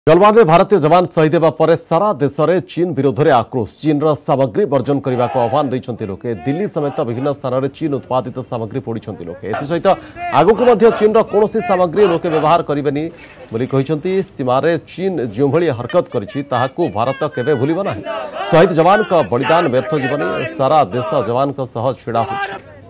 गलवान में भारतीय जवान शहीद होगा पर सारा देश में चीन विरोध में आक्रोश चीन सामग्री वर्जन करने को आह्वान देते लोके दिल्ली समेत विभिन्न स्थान में चीन उत्पादित सामग्री पोड़ी लोके एसहित आगक चीन कौन सामग्री लोके व्यवहार करेनि सीमार चीन जो हरकत कर भारत केवे भूल ना शहीद जवान का बलिदान व्यर्थ जीवन सारा देश जवान छिड़ा हो।